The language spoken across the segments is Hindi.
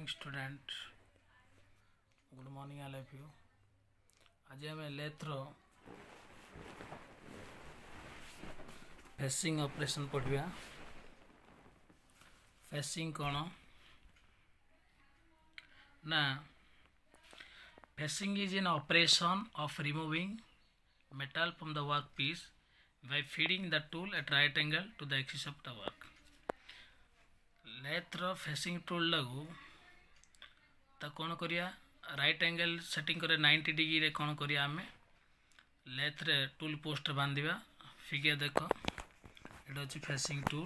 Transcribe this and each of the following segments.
Student good morning all of you. आज आम लेथ्रो फेसिंग ऑपरेशन पढ़िया। फेसिंग कौन ना facing is an operation of removing metal from the workpiece by feeding the tool at right angle to the axis of the work। लेथ्रो फेसिंग टूल लगू तो कौन करिया राइट एंगल सेटिंग करे 90 डिग्री रे कौन करिया आमे लेथ्रे टूल पोस्ट बांधिबा। फिगर देखो एटा अछि फेसिंग टूल।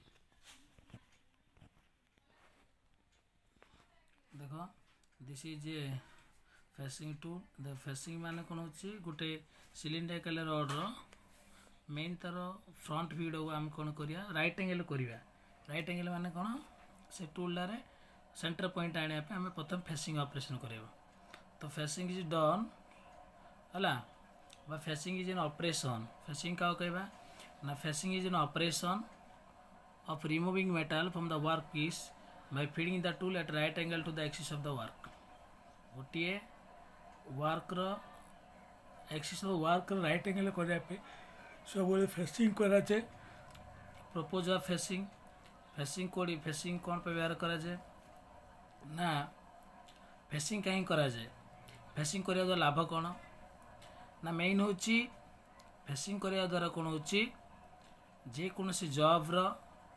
देखो this is a facing tool. The facing माने कौन होछि गोटे सिलिंडर रड रो मेन तार फ्रंट वीडियो आम कौन करिया राइट एंगल करिया। राइट एंगल माने कौन से टूल रे सेंटर पॉइंट आने पे हमें प्रथम फेसिंग ऑपरेशन करेबो। तो फेसिंग इज डन हला बा facing is an operation. Facing का कहबा ना facing is an operation of removing metal from the work piece by feeding the tool at right angle to the axis of the work. गोटे वर्क रो axis of work right angle करिया पे सब फेसिंग करा जाए। प्रपोज ऑफ फेसिंग फेसिंग कोडी फेसिंग कौन पे व्यवहार करा जाए ना फेसिंग कहीं करा जाए। फेसिंग करिया द्वारा लाभ कौन ना मेन होची फेसिंग करिया द्वारा कौन होची जे कोनोसी जॉब रो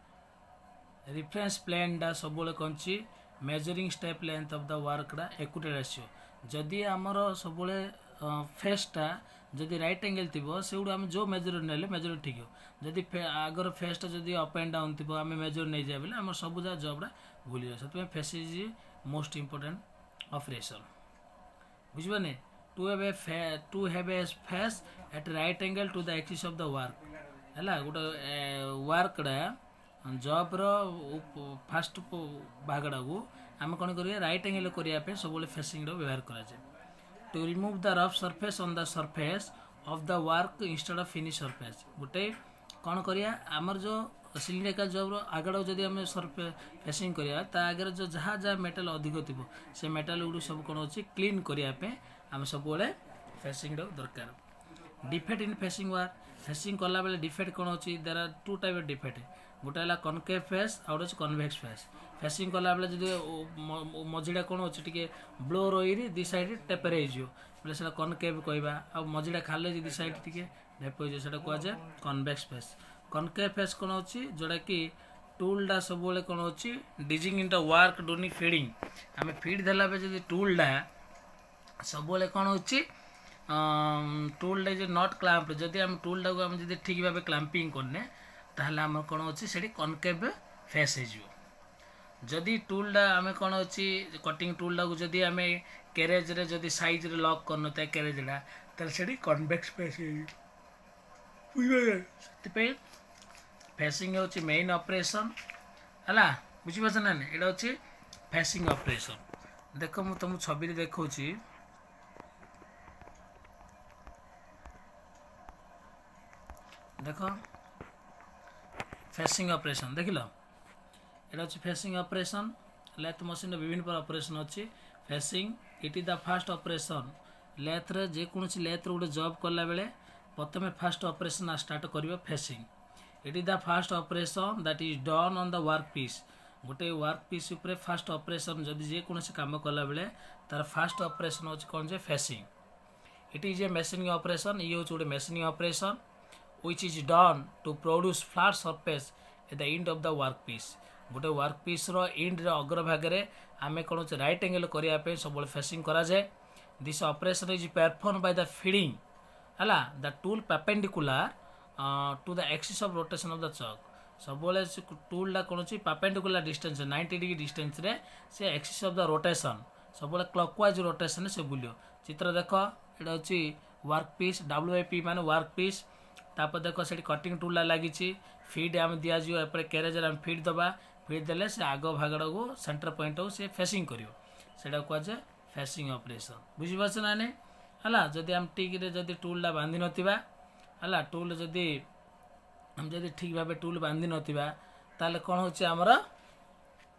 रेफरेंस प्लेन डा सब कौन ची measuring step length of the work डा इक्विटी रेशियो। जदि आमर सब फेसटा जदि राइट एंगल थी से आम जो मेजर ने मेजर ठीक हो। जदि आगर फेसटा जदि अप एंड डाउन थी आम मेजर नहीं जाए बोले आम सब जगह जॉबा भूल जाए। से face is most important operation बुझे to have a face at right angle to the axis of the work है। गोटे वर्कड़ा जॉब रो फास्ट भागड़ा को आम कौन करिया राइट एंगल करने सब फेसिंग व्यवहार करा जाए। To remove the rough surface on the surface of the work instead of finish surface. गोटे कौन करिया आमर जो सिलिंडर का जॉब आगड़ जदि आम फेसिंग करिया ता आगे जो जहाँ जहाँ मेटल अधिक थी से मेटल गुड़ सब कौन अच्छी क्लीन करने आम सब फेसिंग दरकार। डिफेक्ट इन फेसिंग वार फेसिंग कला बेले डिफेक्ट कौन अच्छी there are two type of defect. गोटे है कनकेव फेस आउ गोटे कनवेक्स फेस। फेसिंग कला बेले जब मझीटा कौन अच्छे टी ब्लो रही दी साइड टेपर हो से कनकेव कहवा आ मझीटा खाले दी साइड टी ढेप हो कहुए कनवेक्स फेस। कनकेव फेस कौन अच्छी जोटा कि टूलटा सब कौन अच्छी digging in the work during feeding आम फीड देला जब टूलटा सब कौन अच्छी टूलटा जो नट क्लाम्प जदि आम टूलटा को आम ठीक भाव क्लाम्पिंग करने ताहले आम कौन अच्छी से कनकेव फेस हो। जदि टूलटा आम कौन अच्छी कटिंग टूलटा को जदि आम कैरेज रे जदि साइज रे लॉक करन ता कैरेजटा ताले सेठी कन्वेक्स फेस बुझे। फेसिंग होची मेन ऑपरेशन हला बुझी पाछ ना एटा होची फेसिंग ऑपरेशन। देखो मु तुम छवि रे देखौची देखो फेसिंग ऑपरेशन देख लो एटा होची फेसिंग ऑपरेशन। लेथ मशीन विभिन्न प्रकार ऑपरेशन अच्छी। Facing it is the first operation lathe रे जे कोनोसी लेथ रे गोटे जॉब कला बेले प्रथम फास्ट ऑपरेशन स्टार्ट करियो facing. It is the first operation that is done on the work piece. गोटे वर्क पीस ऊपर फास्ट ऑपरेशन जदि जे कोनोसी काम कला बेले तार फास्ट ऑपरेशन होची कोन जे facing. It is a machining operation ये होची गोटे machining operation which is done to produce flat surface at the end of the work piece. गोटे वर्क पीस रो एंड रे अग्रभागे आमे कोन राइट एंगल करिया पे सब फेसिंग करा जाए। This operation is perform by the feeding हला the tool perpendicular to the axis of rotation of the chuck. सब टूलटा कौन अच्छी परपेंडिकुलर डिस्टेंस 90 डिग्री डिस्टेंस रे से एक्सिस ऑफ द रोटेशन सब क्लॉकवाइज रोटेशन से बुलियो। चित्र देख एटा अच्छी वर्क पीस WIP माने वर्क पीस तापर देख से कटिंग टूल लगी फीड आम दिया एपरे कैरेज आम फीड दबा फीड देले से आग भागड़ को सेंटर पॉइंट को से फेसिंग करियो सेटा कहुए फेसिंग ऑपरेशन बुझीपार ना नहीं हला। जदि आम ठीक जदि टूलटा बांधि नथिबा हला टूल जदि हम जदि ठीक भाव टूल बांधि नथिबा ताले कौन होची हमर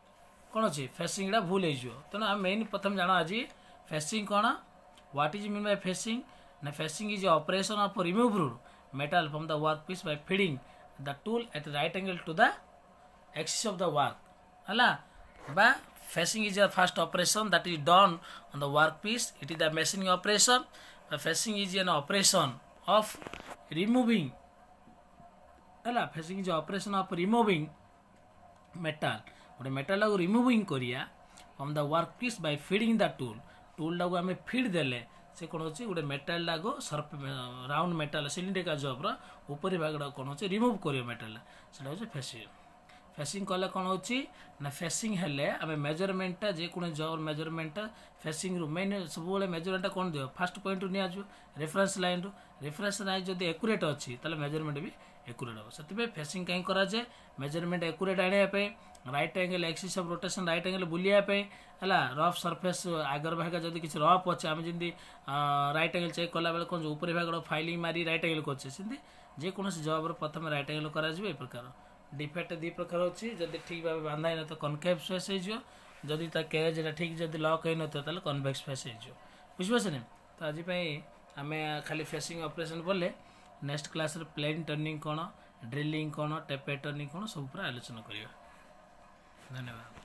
कौन अच्छी फेसिंग भूल हो तेणु आम मेन प्रथम जाना आज फेसिंग कौन what is mean by facing ना facing is operation of remove metal from the work piece by feeding the tool at right angle to the axis of the work है बा facing is the first operation that is done on the work piece it is the machining operation facing is an operation of removing है facing is operation of removing metal गोटे मेटाल को रिमूविंग करिया from the work piece by feeding the tool टाक आम फीड देले से कौन होची गोटे मेटाल को सर्फ राउंड मेटाल सिलिंड्रिकल जॉब ऊपरी भाग कौन होची रिमूव करियो मेटाल सेटा होची फेसिंग फेसिंग कले कौन होची ना फेसिंग हेले आम मेजरमेंट जेकोसी जॉब मेजरमेंट फेसिंग रु मेन सब मेजरमेंट कौन दियो फास्ट पॉइंट रु नियाजु रेफरेंस लाइन जब एक्यूरेट अच्छी ताले मेजरमेंट भी एक्यूरेट हम से फेसिंग कहीं कराए मेजरमेंट एक्यूरेट आने right angle axis of rotation right angle बुलियापे है रफ सरफेस आगर भाग जब किसी रफ अच्छे आम जमी राइट एंगल चेक कला बेले कौन ऊपर भाग फाइलिंग मारी राइट एंगल करछे सेमती जेकोसी जॉब प्रथम राइट एंगल करा ए प्रकार डिफेक्ट दी प्रकार अच्छी जब ठीक भाव बांधा ही न तो कनकेव फेस होदी कैरेज ठीक जब लक हो न कनभेक्स फेस हो बुझे तो आज आम खाली फेसिंग ऑपरेशन बोले नेक्स्ट क्लास प्लेन टर्निंग कौन ड्रिलिंग कौन टेपर टर्निंग कौन सब आलोचना करिया धन्यवाद।